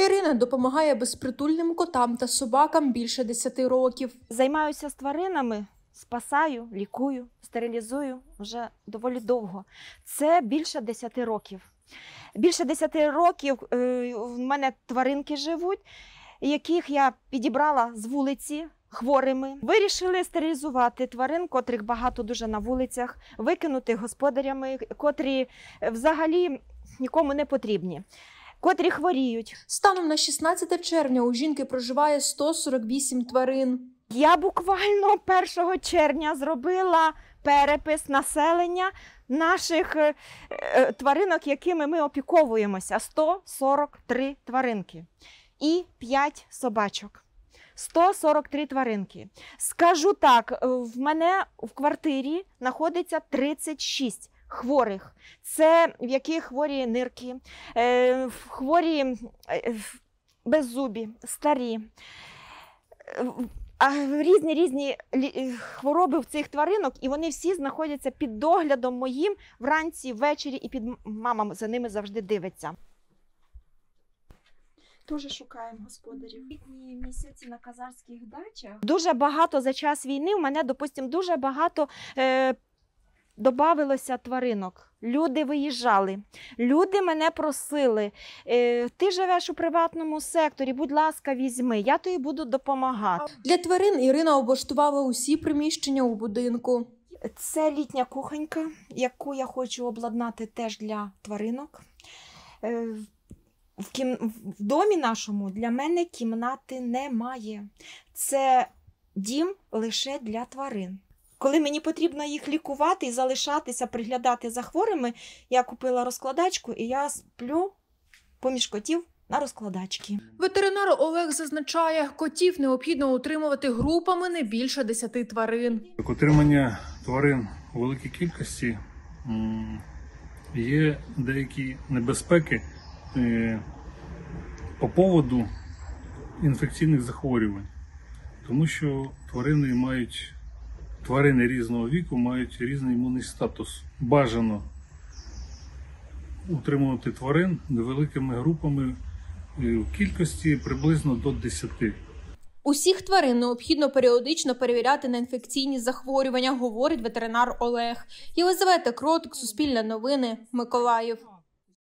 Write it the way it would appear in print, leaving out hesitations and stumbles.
Ірина допомагає безпритульним котам та собакам більше 10 років. Займаюся з тваринами, спасаю, лікую, стерилізую вже доволі довго. Це більше 10 років. Більше 10 років в мене тваринки живуть, яких я підібрала з вулиці хворими. Вирішили стерилізувати тварин, котрих багато дуже на вулицях, викинути господарями, котрі взагалі нікому не потрібні, котрі хворіють. Станом на 16 червня у жінки проживає 148 тварин. Я буквально 1 червня зробила перепис населення наших тваринок, якими ми опіковуємося. 143 тваринки і 5 собачок. 143 тваринки. Скажу так, в мене в квартирі знаходиться 36 хворих. Це в яких хворі нирки, хворі беззубі, старі. Різні хвороби в цих тваринок, і вони всі знаходяться під доглядом моїм вранці, ввечері, і мама за ними завжди дивиться. Дуже шукаємо господарів. Літні місяці на казахських дачах. Дуже багато за час війни, у мене, допустимо, дуже багато добавилося тваринок. Люди виїжджали, люди мене просили, ти живеш у приватному секторі, будь ласка, візьми, я тобі буду допомагати. Для тварин Ірина облаштувала усі приміщення у будинку. Це літня кухонька, яку я хочу обладнати теж для тваринок. В домі нашому для мене кімнати немає. Це дім лише для тварин. Коли мені потрібно їх лікувати і залишатися, приглядати за хворими, я купила розкладачку і я сплю поміж котів на розкладачці. Ветеринар Олег зазначає, котів необхідно утримувати групами не більше 10 тварин. Утримання тварин у великій кількості є деякі небезпеки по поводу інфекційних захворювань, тому що тварини різного віку мають різний імунний статус. Бажано утримувати тварин невеликими групами в кількості приблизно до 10. Усіх тварин необхідно періодично перевіряти на інфекційні захворювання, говорить ветеринар Олег. Єлизавета Кротик, Суспільне новини, Миколаїв.